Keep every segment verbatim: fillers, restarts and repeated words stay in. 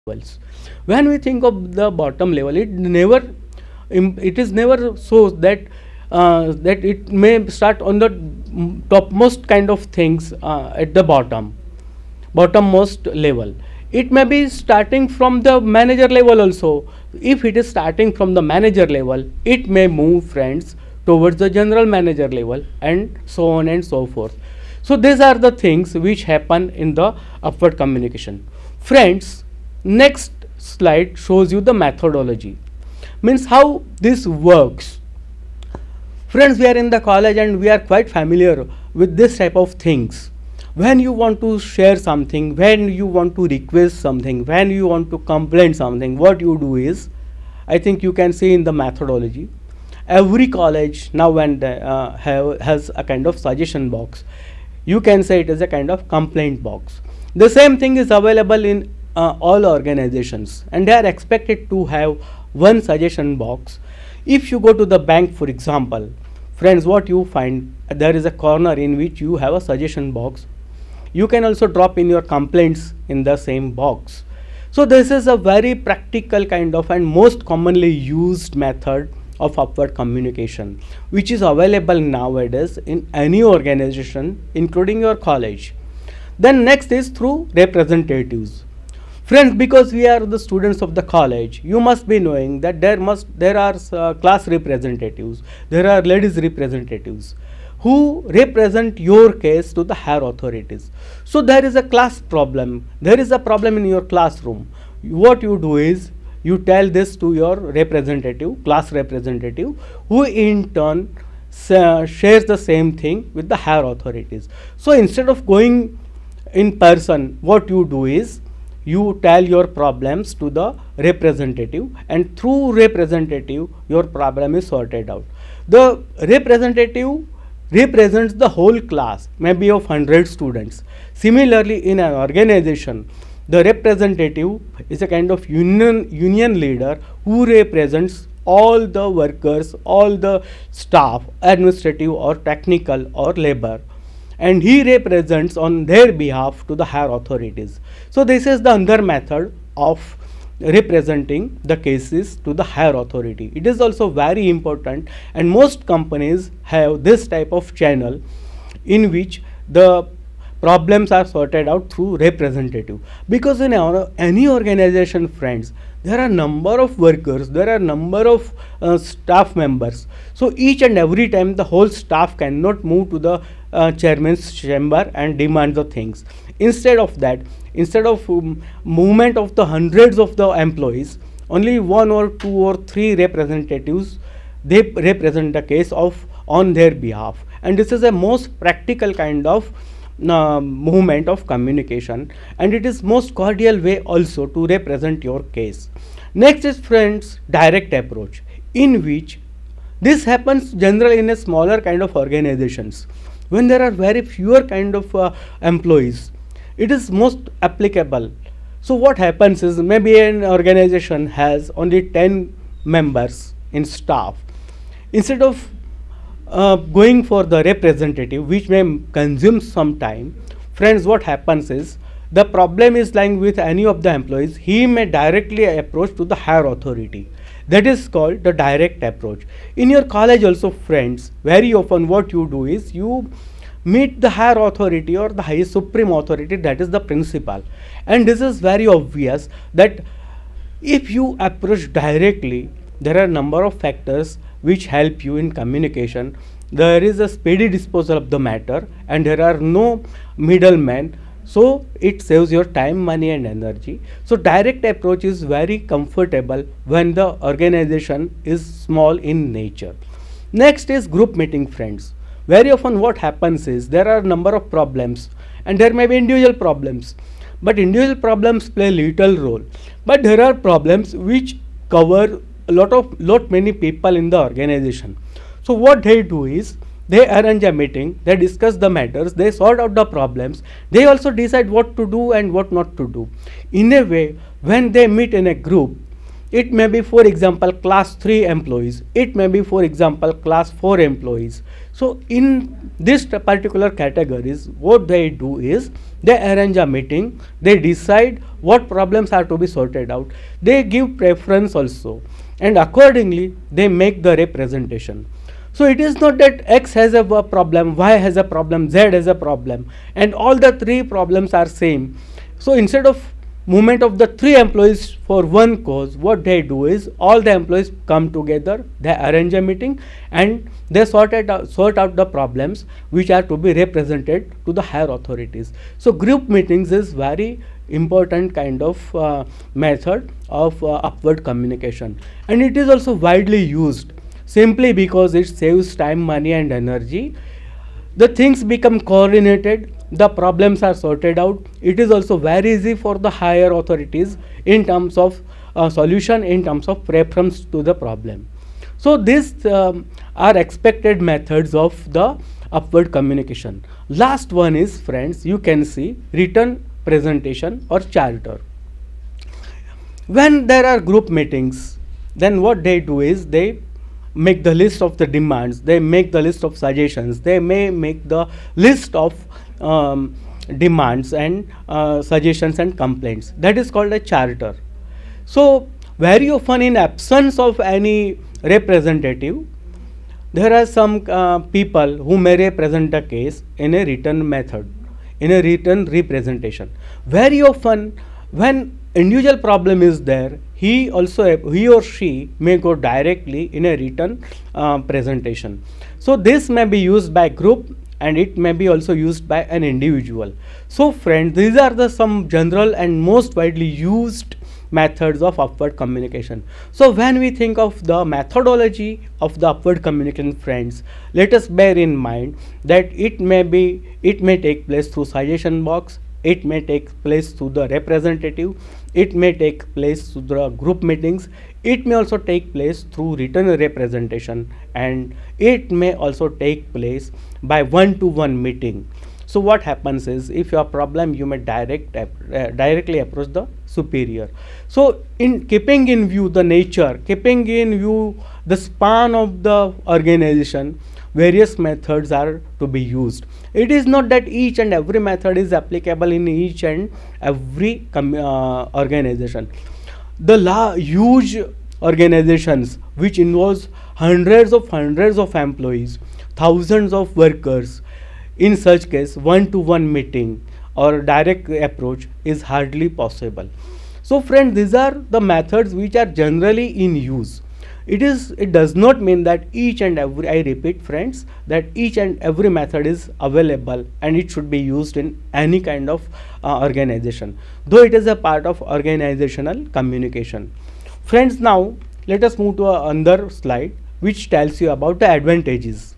levels. When we think of the bottom level, it never it is never so that uh, that it may start on the topmost kind of things uh, at the bottom bottommost level. It may be starting from the manager level also. If it is starting from the manager level, it may move, friends, towards the general manager level, and so on and so forth. So these are the things which happen in the upward communication. Friends, next slide shows you the methodology, means how this works. Friends, we are in the college and we are quite familiar with this type of things. When you want to share something, when you want to request something, when you want to complain something, what you do is, I think you can see in the methodology, every college now and uh, have, has a kind of suggestion box. You can say it is a kind of complaint box. The same thing is available in uh, all organizations, and they are expected to have one suggestion box. If you go to the bank, for example, friends, what you find, there is a corner in which you have a suggestion box. You can also drop in your complaints in the same box. So this is a very practical kind of and most commonly used method of upward communication, which is available nowadays in any organization, including your college. Then next is through representatives. Friends, because we are the students of the college, you must be knowing that there must there are uh, class representatives, there are ladies representatives who represent your case to the higher authorities. So there is a class problem, there is a problem in your classroom. What you do is, you tell this to your representative, class representative, who in turn uh, shares the same thing with the higher authorities. So instead of going in person, what you do is, you tell your problems to the representative, and through representative your problem is sorted out. The representative represents the whole class, maybe of one hundred students. Similarly, in an organization, the representative is a kind of union union leader who represents all the workers, all the staff, administrative or technical or labor, and he represents on their behalf to the higher authorities. So this is the other method of representing the cases to the higher authority. It is also very important, and most companies have this type of channel in which the problems are sorted out through representative. Because in our, any organization, friends, there are number of workers, there are number of uh, staff members. So each and every time the whole staff cannot move to the uh, chairman's chamber and demand the things. Instead of that, instead of um, movement of the hundreds of the employees, only one or two or three representatives, they represent the case of on their behalf. And this is a most practical kind of uh, movement of communication, and it is most cordial way also to represent your case. Next is, friends, direct approach, in which this happens generally in a smaller kind of organizations. When there are very fewer kind of uh, employees, it is most applicable. So what happens is, maybe an organization has only ten members in staff. Instead of uh, going for the representative, which may consume some time, friends, what happens is, the problem is lying with any of the employees, he may directly approach to the higher authority. That is called the direct approach. In your college also, friends, very often what you do is, you meet the higher authority or the highest supreme authority, that is the principal. And this is very obvious that if you approach directly, there are a number of factors which help you in communication. There is a speedy disposal of the matter, and there are no middlemen. So it saves your time, money and energy. So direct approach is very comfortable when the organization is small in nature. Next is group meeting, friends. Very often what happens is, there are a number of problems, and there may be individual problems, but individual problems play little role. But there are problems which cover a lot of lot many people in the organization. So what they do is, they arrange a meeting, they discuss the matters, they sort out the problems, they also decide what to do and what not to do. In a way, when they meet in a group, It may be, for example, class three employees. It may be, for example, class four employees. So in this particular categories, what they do is they arrange a meeting, they decide what problems are to be sorted out, they give preference also, and accordingly they make the representation. So it is not that X has a problem, Y has a problem, Z has a problem, and all the three problems are same. So instead of movement of the three employees for one cause, what they do is all the employees come together, they arrange a meeting, and they sort it out, sort out the problems which are to be represented to the higher authorities. So group meetings is very important kind of uh, method of uh, upward communication, and it is also widely used simply because it saves time, money and energy. The things become coordinated, the problems are sorted out. It is also very easy for the higher authorities in terms of uh, solution, in terms of preference to the problem. So these um, are expected methods of the upward communication. Last one is, friends, you can see written presentation or charter. When there are group meetings, then what they do is they make the list of the demands, they make the list of suggestions, they may make the list of um, demands and uh, suggestions and complaints. That is called a charter. So very often, in absence of any representative, there are some uh, people who may represent a case in a written method, in a written representation. Very often when individual problem is there, he also he or she may go directly in a written uh, presentation. So this may be used by group, and it may be also used by an individual. So friends, these are the some general and most widely used methods of upward communication. So when we think of the methodology of the upward communication, friends, let us bear in mind that it may be it may take place through suggestion box, it may take place through the representative, it may take place through the group meetings, it may also take place through written representation, and it may also take place by one-to-one meeting. So what happens is, if your problem, you may direct uh, directly approach the superior. So in keeping in view the nature, keeping in view the span of the organization, various methods are to be used. It is not that each and every method is applicable in each and every uh, organization. The la huge organizations which involves hundreds of hundreds of employees, thousands of workers, in such case one-to-one meeting or direct approach is hardly possible. So friends, these are the methods which are generally in use. It is it does not mean that each and every, I repeat friends, that each and every method is available and it should be used in any kind of uh, organization, though it is a part of organizational communication. Friends, now let us move to another slide which tells you about the advantages.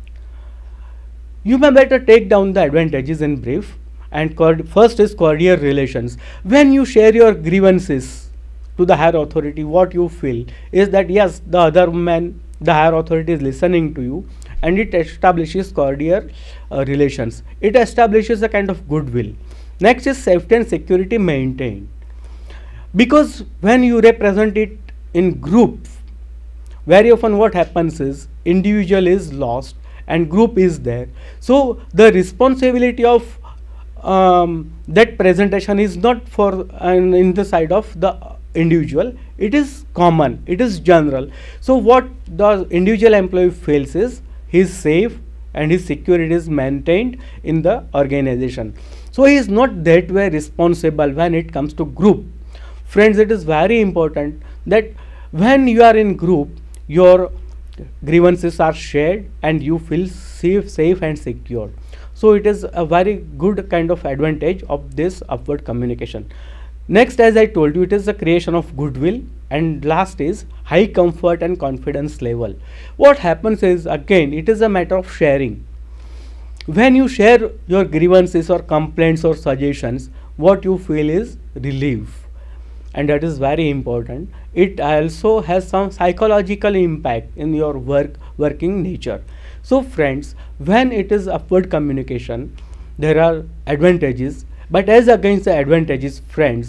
You may better take down the advantages in brief. And first is cordial relations. When you share your grievances to the higher authority, what you feel is that yes, the other man, the higher authority is listening to you, and it establishes cordial uh, relations. It establishes a kind of goodwill. Next is safety and security maintained, because when you represent it in group, very often what happens is individual is lost and group is there. So the responsibility of um, that presentation is not for uh, in the side of the individual, it is common, it is general. So what the individual employee feels is he is safe and his security is maintained in the organization. So he is not that way responsible when it comes to group. Friends, it is very important that when you are in group, your grievances are shared and you feel safe, safe and secure. So it is a very good kind of advantage of this upward communication. Next, as I told you, it is the creation of goodwill, and last is high comfort and confidence level. What happens is, again, it is a matter of sharing. When you share your grievances or complaints or suggestions, what you feel is relief, and that is very important. It also has some psychological impact in your work working nature. So friends, when it is upward communication, there are advantages, but as against the advantages, friends,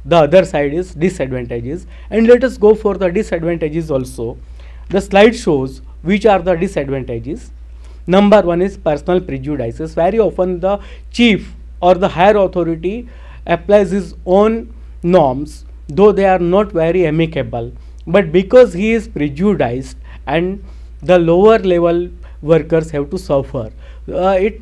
the other side is disadvantages. And let us go for the disadvantages also. The slide shows which are the disadvantages. Number one is personal prejudices. Very often the chief or the higher authority applies his own norms, though they are not very amicable, but because he is prejudiced, and the lower level workers have to suffer. Uh, it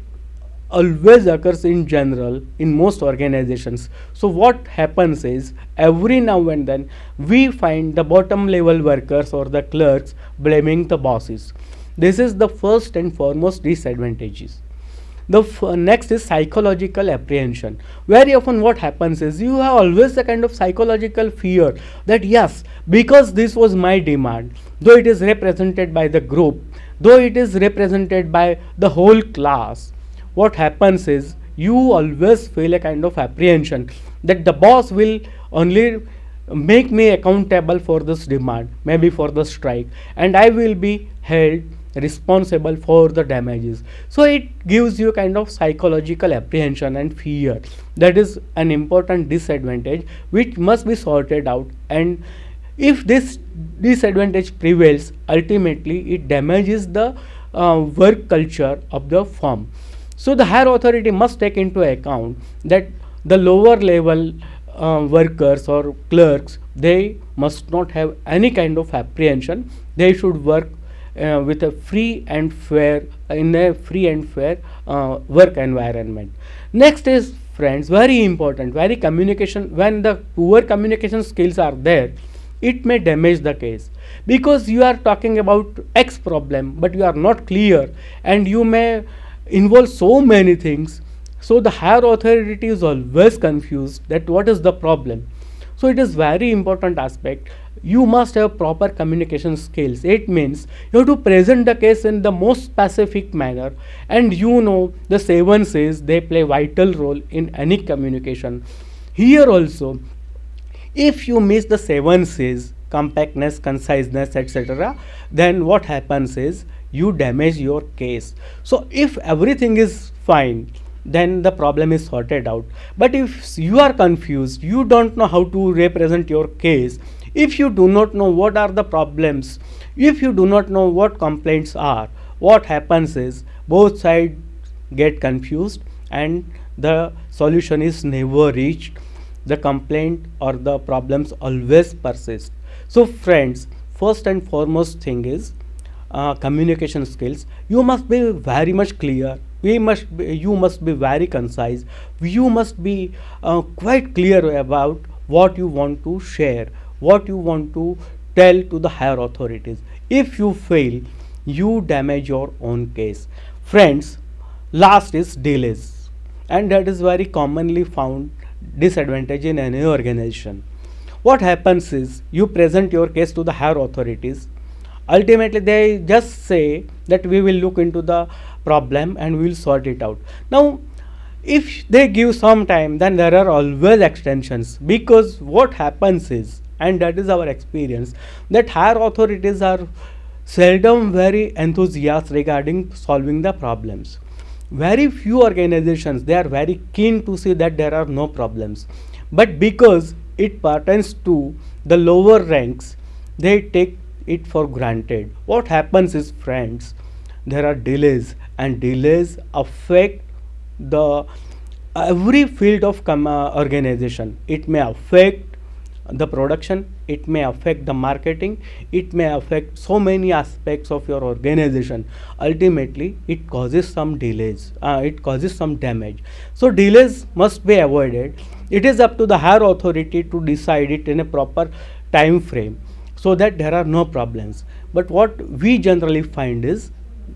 always occurs in general in most organizations. So what happens is, every now and then we find the bottom level workers or the clerks blaming the bosses. This is the first and foremost disadvantages. The f next is psychological apprehension. Very often what happens is, you have always a kind of psychological fear that yes, because this was my demand, though it is represented by the group, though it is represented by the whole class, what happens is you always feel a kind of apprehension that the boss will only make me accountable for this demand, maybe for the strike, and I will be held responsible for the damages. So it gives you kind of psychological apprehension and fear. That is an important disadvantage which must be sorted out, and if this disadvantage prevails, ultimately it damages the uh, work culture of the firm. So the higher authority must take into account that the lower level uh, workers or clerks, they must not have any kind of apprehension. They should work uh, with a free and fair, in a free and fair uh, work environment. Next is, friends, very important, very communication. When the poor communication skills are there, it may damage the case, because you are talking about X problem, but you are not clear, and you may involve so many things. So the higher authority is always confused that what is the problem. So it is very important aspect. You must have proper communication skills. It means you have to present the case in the most specific manner, and you know the seven C's, they play vital role in any communication. Here also, if you miss the seven C's, compactness, conciseness, et cetera, then what happens is you damage your case. So if everything is fine, then the problem is sorted out. But if you are confused, you don't know how to represent your case, if you do not know what are the problems, if you do not know what complaints are, what happens is both sides get confused and the solution is never reached. The complaint or the problems always persist. So friends, first and foremost thing is Uh, communication skills. You must be very much clear. We must be, you must be very concise. You must be uh, quite clear about what you want to share, what you want to tell to the higher authorities. If you fail, you damage your own case. Friends, last is delays, and that is very commonly found disadvantage in any organization. What happens is, you present your case to the higher authorities. Ultimately they just say that we will look into the problem and we will sort it out. Now if they give some time, then there are always extensions, because what happens is, and that is our experience, that higher authorities are seldom very enthusiastic regarding solving the problems. Very few organizations, they are very keen to see that there are no problems, but because it pertains to the lower ranks, they take it for granted. What happens is, friends, there are delays, and delays affect the every field of com uh, organization. It may affect the production, it may affect the marketing, it may affect so many aspects of your organization. Ultimately it causes some delays, uh, it causes some damage. So delays must be avoided. It is up to the higher authority to decide it in a proper time frame, so that there are no problems. But what we generally find is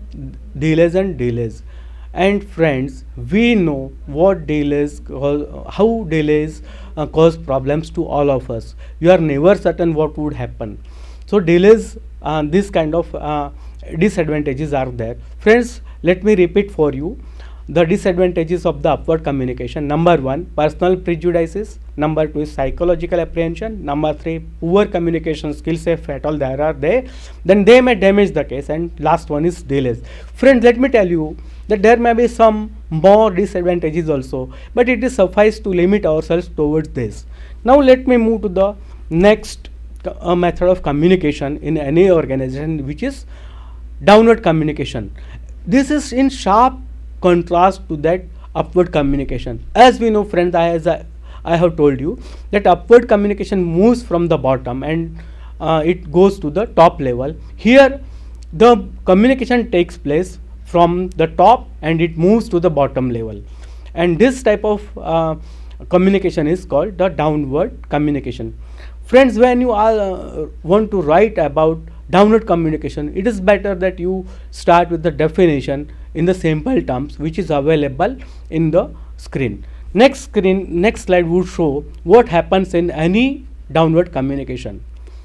delays and delays. And friends, we know what delays, how delays uh, cause problems to all of us. You are never certain what would happen. So delays, uh, this kind of uh, disadvantages are there. Friends, let me repeat for you the disadvantages of the upward communication. Number one, personal prejudices. Number two is psychological apprehension. Number three, poor communication skills, if at all there are there, then they may damage the case. And last one is delays. Friends, let me tell you that there may be some more disadvantages also, but it is suffice to limit ourselves towards this. Now let me move to the next uh, method of communication in any organization, which is downward communication. This is in sharp contrast to that upward communication. As we know, friends, I, as I, I have told you that upward communication moves from the bottom and uh, it goes to the top level. Here the communication takes place from the top and it moves to the bottom level, and this type of uh, communication is called the downward communication. Friends, when you are, uh, want to write about downward communication, it is better that you start with the definition in the simple terms which is available in the screen. Next screen, next slide would show what happens in any downward communication.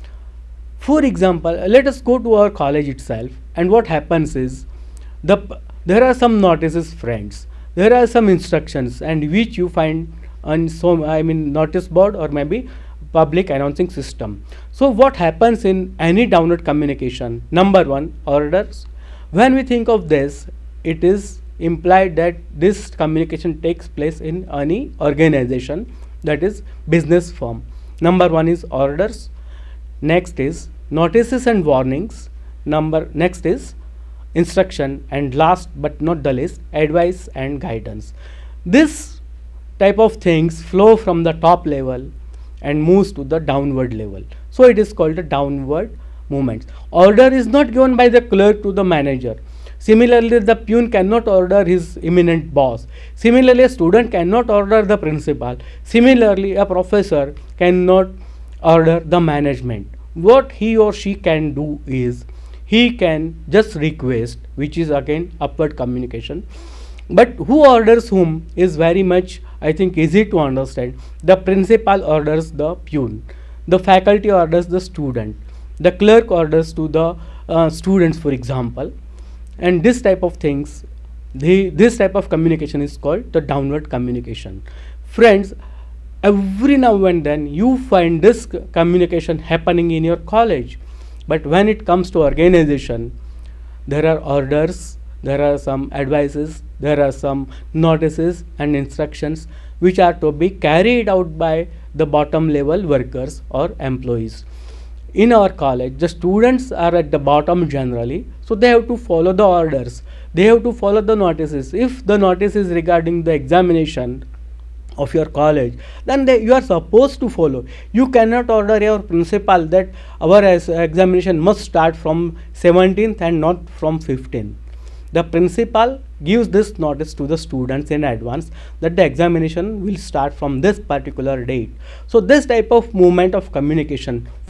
For example, let us go to our college itself, and what happens is the there are some notices, friends. There are some instructions, and which you find on some, I mean, notice board or maybe public announcing system. So what happens in any downward communication? Number one, orders. When we think of this, it is implied that this communication takes place in any organization, that is business firm. Number one is orders. Next is notices and warnings. Number next is instruction, and last but not the least, advice and guidance. This type of things flow from the top level and moves to the downward level. So it is called a downward movement. Order is not given by the clerk to the manager. Similarly, the peon cannot order his eminent boss. Similarly, a student cannot order the principal. Similarly, a professor cannot order the management. What he or she can do is he can just request, which is again upward communication. But who orders whom is very much, I think, easy to understand. The principal orders the peon, the faculty orders the student, the clerk orders to the uh, students, for example. And this type of things, the, this type of communication is called the downward communication. Friends, every now and then you find this communication happening in your college, but when it comes to organization, there are orders, there are some advices, there are some notices and instructions which are to be carried out by the bottom level workers or employees. In our college, the students are at the bottom generally, so they have to follow the orders, they have to follow the notices. If the notice is regarding the examination of your college, then they, you are supposed to follow. You cannot order your principal that our examination must start from seventeenth and not from fifteenth. The principal gives this notice to the students in advance that the examination will start from this particular date. So this type of movement of communication